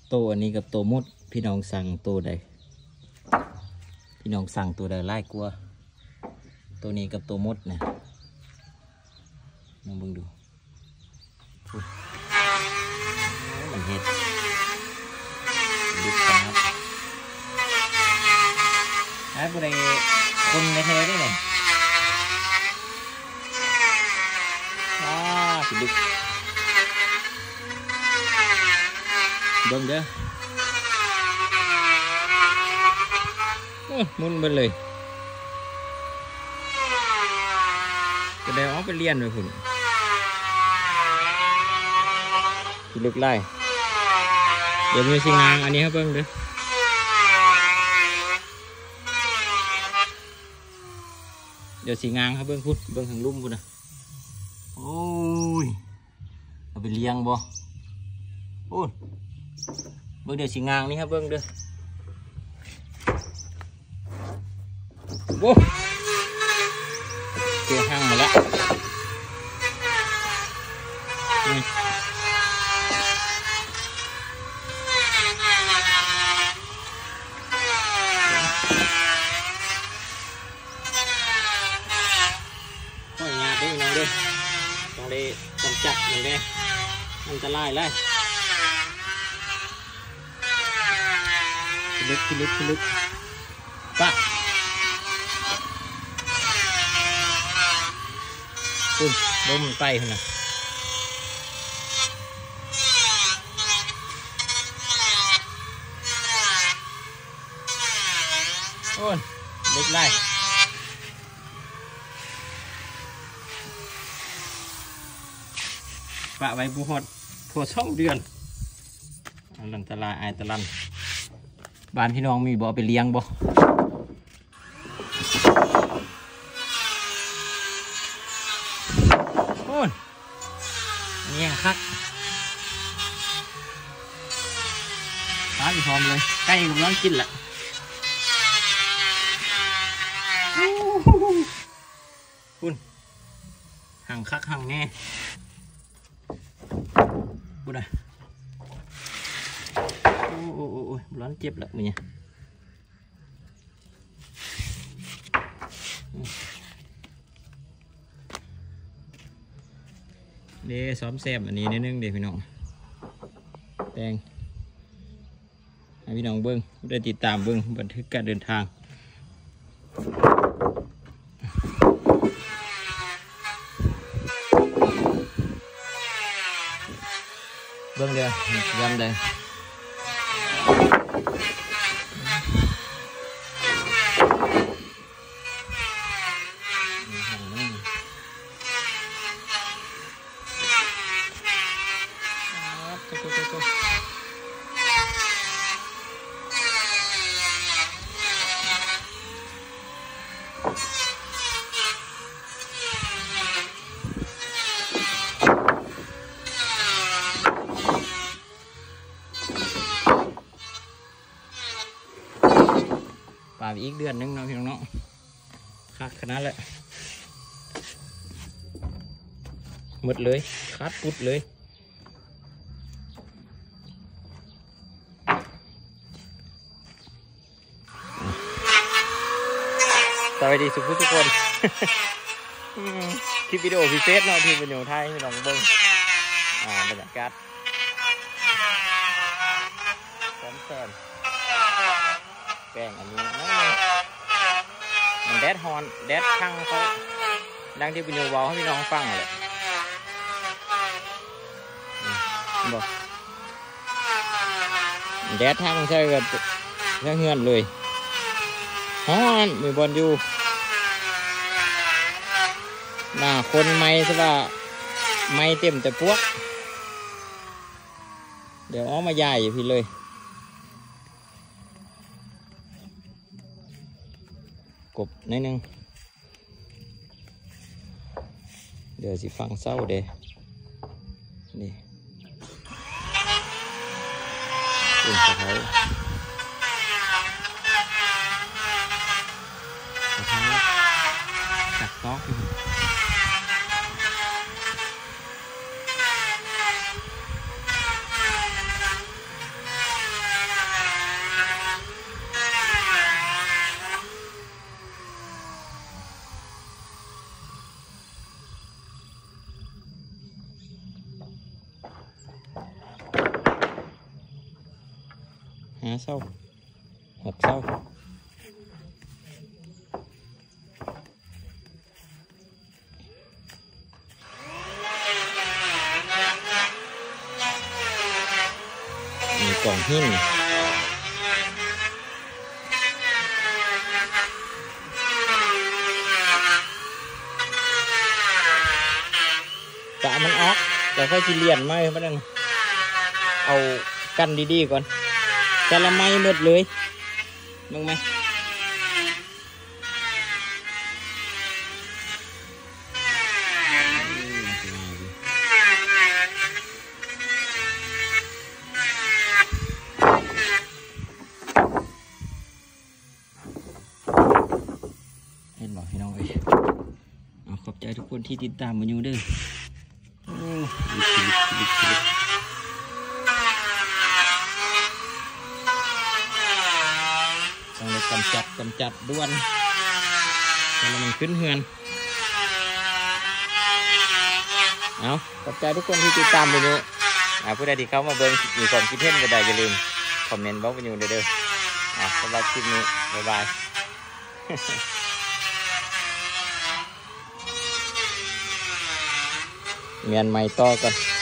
โตอันนี้กับโตมดพี่น้องสั่งโตใดพี่น้องสั่งตัวใดไล่กลัวตัวนี้กับโตมดเนี่ยลองเบิ่งดูมันเห็ดดึกครับไอ้บุได้คนในเทได้เลยสิดึกเบิ่งเด้อมุนไปเลยจะได้ออกไปเรียนเลยคุณสิลึกไล่เดี๋ยวมีสิงางอันนี้ครับเบิ่งเด้อเดี๋ยวสิงางครับเบิ่งพุ่นเบิ่งทางลุ่มพุ่นนะโอ้ยเอาไปเลี้ยงบ่โอ้ยเบิ่งเดี๋ยวสิงางนี่ครับเบิ่งเด้อโว้เจอห้างมาแล้วก็งานได้ยังไงด้วยต้องได้กำจัดมันได้อันตรายเลยลึกปะคุณลมไปขนาดโอ้ยลึกได้ปะไว้บุหดผัว2 เดือนอันตรายอันตรายบ้านพี่น้องมีบ่อไปเลี้ยงบ่โอ้ยนี่ครับปลาอีพร้อมเลยใกล้กำลังกินแหละคุณห่างคักห่างแน่บุได้โอ้ร้อนเจ็บแล้วมึงเนี่ยเดี๋ยวซ้อมแซมอันนี้นิดนึงเดี๋ยวพี่น้องแดงให้พี่น้องเบิ้งได้ติดตามเบิ้งบันทึกการเดินทางเบิ้งเดี๋ยวยำเลยป่าอีกเดือนนึงเนาะพี่น้องเนาะคักขนาดเลยหมดเลยคัดปุดเลยสวัสดีทุกคนคลิปวิดีโอพิเศษเนาะที่เป็นอยู่ไทยพี่น้องเบิ้งบรรยากาศซ้อมแซมแป้งอันนี้มันแดดฮอนแดดข้างเขาดังที่เป็นโยบอลให้พี่น้องฟังเลยบอกแดดทางใช่ก็เงื่อนเลยฮอนมีบอลอยู่หน้าคนไม่ใช่ป่ะไม่เต็มแต่พวกเดี๋ยวอ้อมาใหญ่อยู่พี่เลยกบนิดนึงเดี๋ยวสิฟังเศร้าเด้นี่อุ่นกระเพราจับต๊อก 5 เศร้า 6 เศร้ามีกล่องหินกะมันออกแต่ค่อยสิเลียนไหมมันนั่นเอากันดีๆก่อนจะละไม่หมดเลยมึงไหมเห็นบอกพี่น้องเอ้ยเอาขอบใจทุกคนที่ติดตามมาอยู่เด้อโอ้ต้องเลยกำจัดด้วนแล้วมันขึ้นเฮือนเอาขอบใจทุกคนที่ติดตามมาอยู่ผู้ใดที่เข้ามาเบิ่งมีความคิดเห็นก็ได้อย่าลืมคอมเมนต์บอกมาอยู่เด้อสำหรับคลิปนี้บ๊ายบายเมียนใหม่ต่อกัน